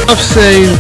I've seen.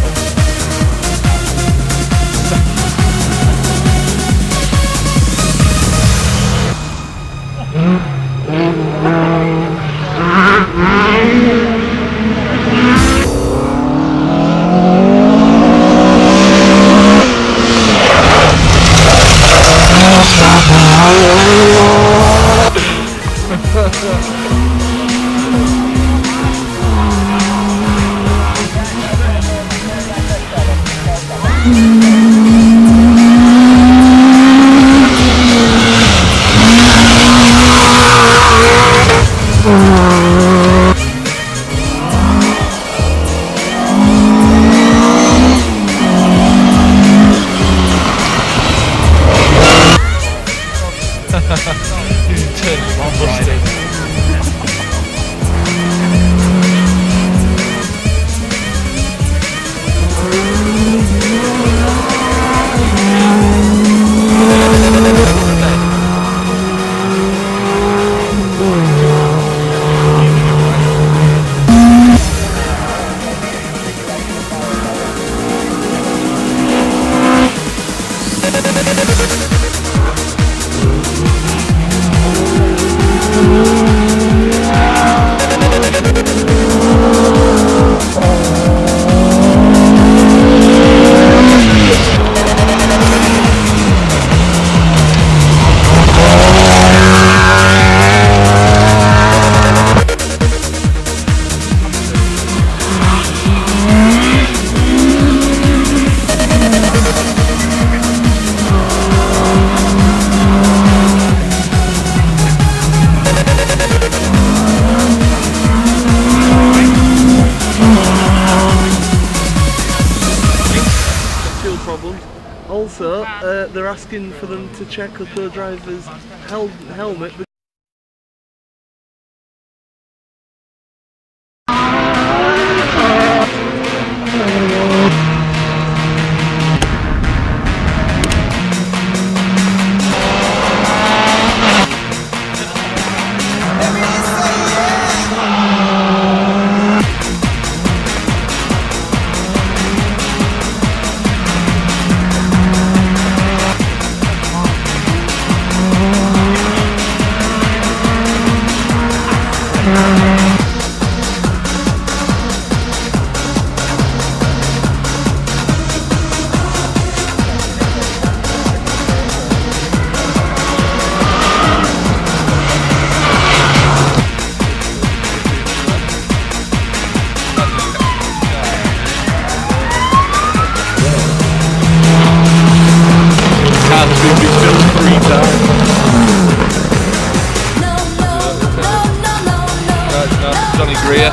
Also, they're asking for them to check the co-driver's helmet. Johnny Greer.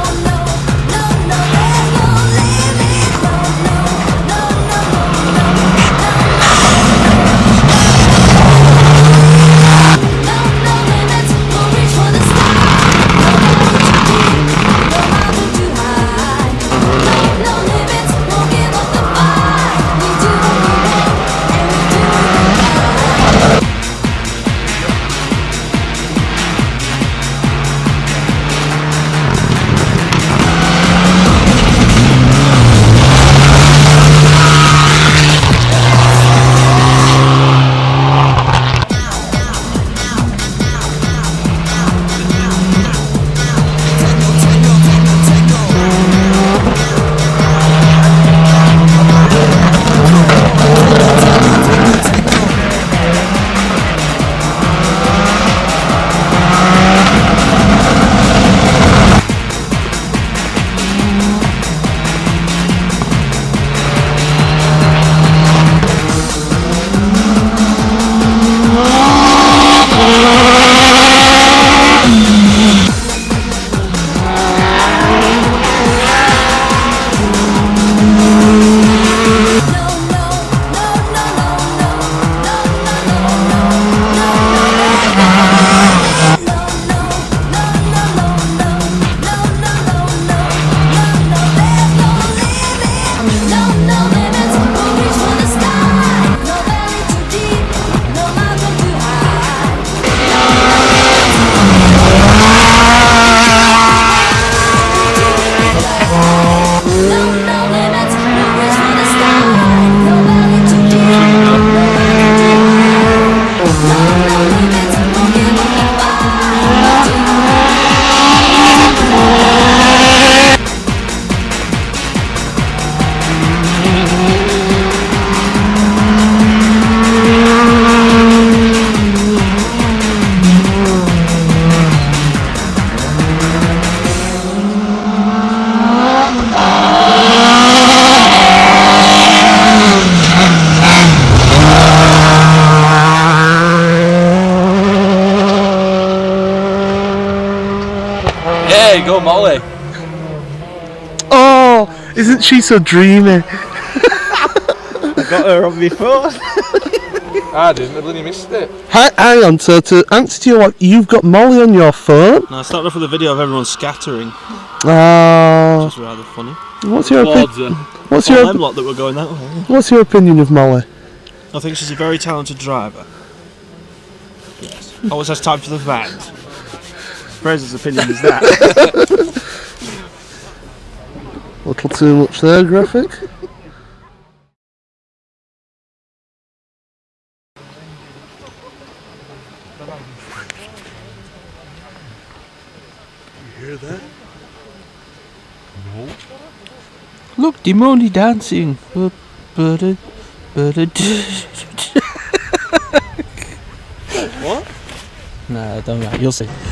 Yeah, go Molly. Oh, isn't she so dreamy? I got her on my phone. I didn't, I bloody missed it. Hang on, so to answer to your what, you've got Molly on your phone? No, I started off with a video of everyone scattering, Oh. which is rather funny. What's your Towards opinion? her. What's All your them lot that were going that way. What's your opinion of Molly? I think she's a very talented driver. Yes. Always has time for the fans. Fraser's opinion is that. A little too much there, graphic. You hear that? Look, Dimoni dancing. What? Nah, don't worry, you'll see.